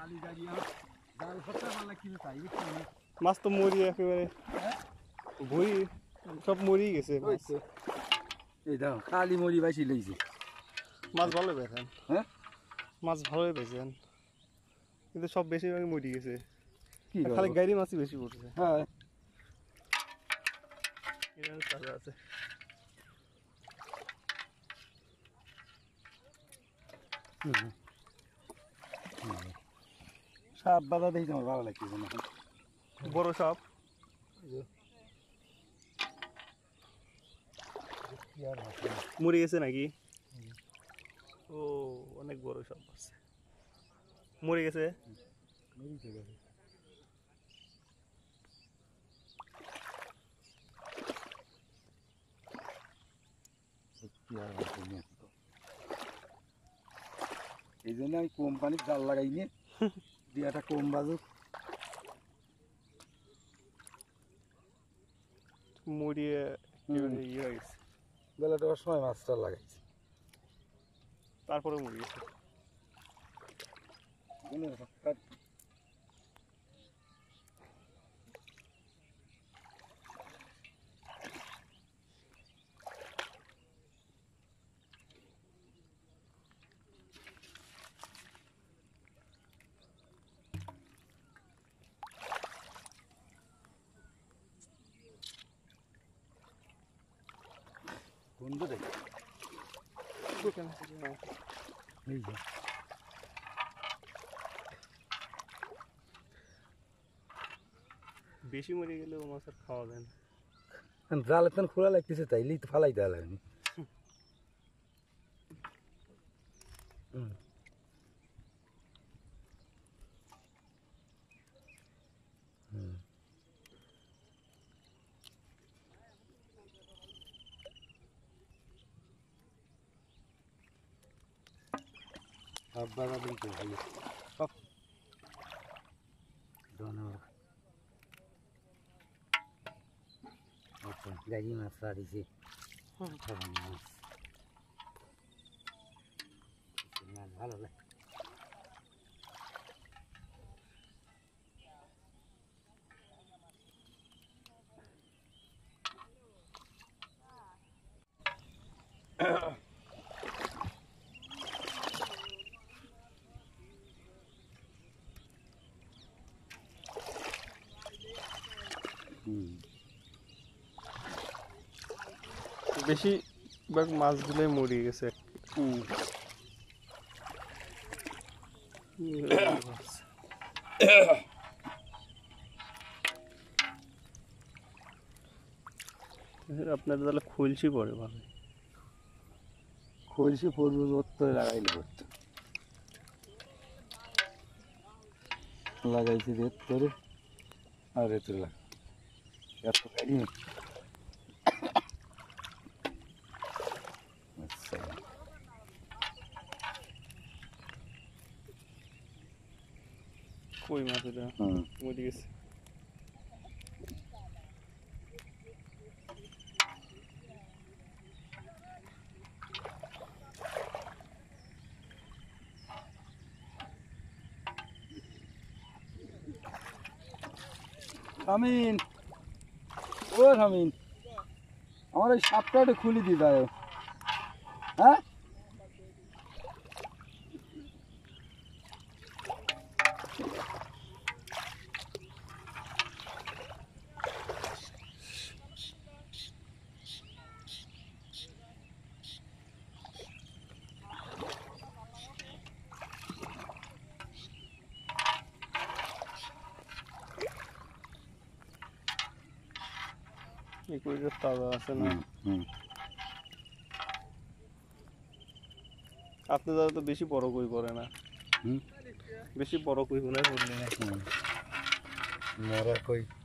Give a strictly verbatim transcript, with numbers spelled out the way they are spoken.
মাছ তো মরি একেবারে ভরি সব মরি গেছে এই দেখো খালি মরি বাইছি লইছে মাছ ভালো পেয়েছেন হ্যাঁ মাছ ভালোই পেয়েছেন কিন্তু সব বেশিরভাগ মরি গেছে কি খালি গাড়ি মাছই বেশি পড়ছে হ্যাঁ তাজা আছে সাপ বাধা দেখি তোমার ভালো লাগছে না বড় সাপ মরে গেছে নাকি ও অনেক বড় সাপ আছে মরে গেছে এই জন্য আমি কোম্পানির জাল লাগাই নিয়ে দিয়াটা কম বাজুক মরিয়ে ইয়ে হয়ে গেছে বেলা দেওয়ার সময় মাছটা লাগাইছে তারপরে মরে গেছে গন্ধ দেখ এই যে বেশি মরে গেলেও মাছ আর খাওয়া যায় না জালের তেন খোলা লাগতেছে তাইলেই তো ফালাই দেওয়া লাগে আব্বারা দিতে ভাই সব ধন্যবাদ আচ্ছা গাড়ি মাছ ছাড়িছি মাছ মাছ ভালো লাগে বেশিরভাগ মাছগুলোই মরে গেছে আপনার তাহলে খুলছি পরে ভালো খুলছি পড়বো রোদ লাগাইলে করতো লাগাইছি রেত করে আর রেতে লাগ এত গাড়ি কই মাছ এটা মরে গেছে শামিন ও শামিন আমার ওই সাপটা একটু খুলে দিয়ে দাও হ্যাঁ এই কইটা তাজা আছে না আপনি দাদা তো বেশি বড় কই করে না বেশি বড় কই কোনায় করলে না মরা কই